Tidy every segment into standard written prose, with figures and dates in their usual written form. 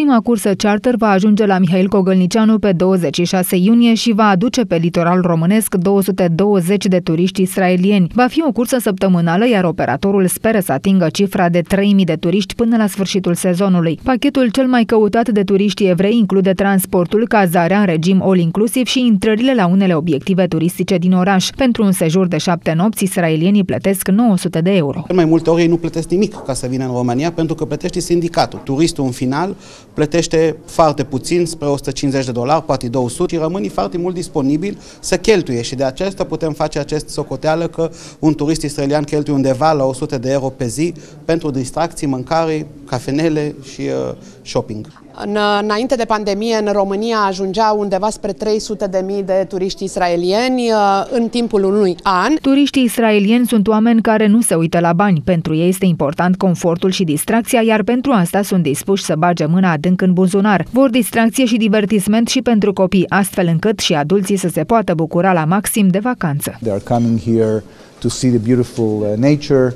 Prima cursă charter va ajunge la Mihail Cogălnicianu pe 26 iunie și va aduce pe litoralul românesc 220 de turiști israelieni. Va fi o cursă săptămânală, iar operatorul speră să atingă cifra de 3.000 de turiști până la sfârșitul sezonului. Pachetul cel mai căutat de turiști evrei include transportul, cazarea în regim all-inclusiv și intrările la unele obiective turistice din oraș. Pentru un sejur de 7 nopți, israelienii plătesc 900 de euro. Mai multe ori ei nu plătesc nimic ca să vină în România, pentru că plătește sindicatul. Turistul în final plătește foarte puțin, spre $150, poate 200, și rămâne foarte mult disponibil să cheltuie, și de aceasta putem face acest socoteală că un turist israelian cheltuie undeva la 100 de euro pe zi pentru distracții, mâncare, cafenele și shopping. Înainte de pandemie, în România ajungea undeva spre 300.000 de turiști israelieni în timpul unui an. Turiștii israelieni sunt oameni care nu se uită la bani. Pentru ei este important confortul și distracția, iar pentru asta sunt dispuși să bage mâna adânc în buzunar. Vor distracție și divertisment și pentru copii, astfel încât și adulții să se poată bucura la maxim de vacanță. They are coming here to see the beautiful nature.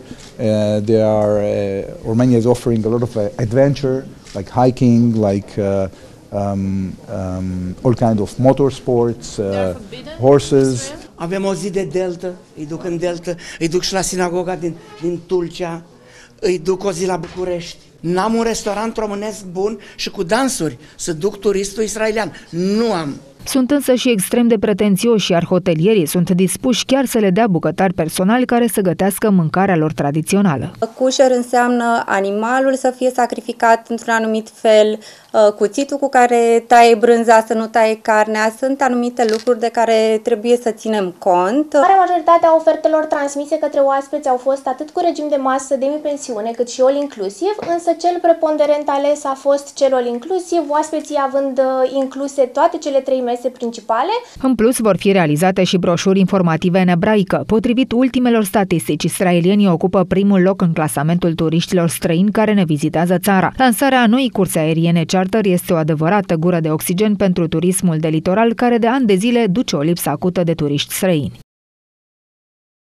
Romania is offering a lot of adventure, like hiking, like all kinds of motorsports, horses. Avem o zi de delta, îi duc în delta, îi duc și la sinagoga din Tulcea, îi duc o zi la București. N-am un restaurant românesc bun și cu dansuri să duc turistul israelian. Nu am. Sunt însă și extrem de pretențioși, iar hotelierii sunt dispuși chiar să le dea bucătari personali care să gătească mâncarea lor tradițională. Kosher înseamnă animalul să fie sacrificat într-un anumit fel, cuțitul cu care taie brânza să nu taie carnea, sunt anumite lucruri de care trebuie să ținem cont. Marea majoritate a ofertelor transmise către oaspeți au fost atât cu regim de masă demi-pensiune cât și all-inclusiv, însă cel preponderent ales a fost cel all-inclusiv, oaspeții având incluse toate cele 3 mese principale. În plus, vor fi realizate și broșuri informative în ebraică. Potrivit ultimelor statistici, israelienii ocupă primul loc în clasamentul turiștilor străini care ne vizitează țara. Lansarea noii curse aeriene charter este o adevărată gură de oxigen pentru turismul de litoral, care de ani de zile duce o lipsă acută de turiști străini.